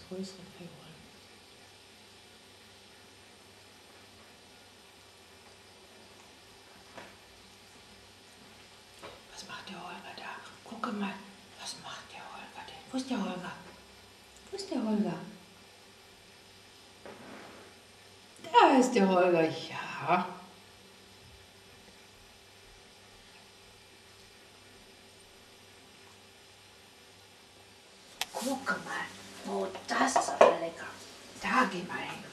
größere Figuren. Was macht der Holger da? Gucke mal, was macht der Holger denn? Wo ist der Holger? Wo ist der Holger? Da ist der Holger, ja. Guck mal, oh, das ist aber lecker. Da geh mal hin.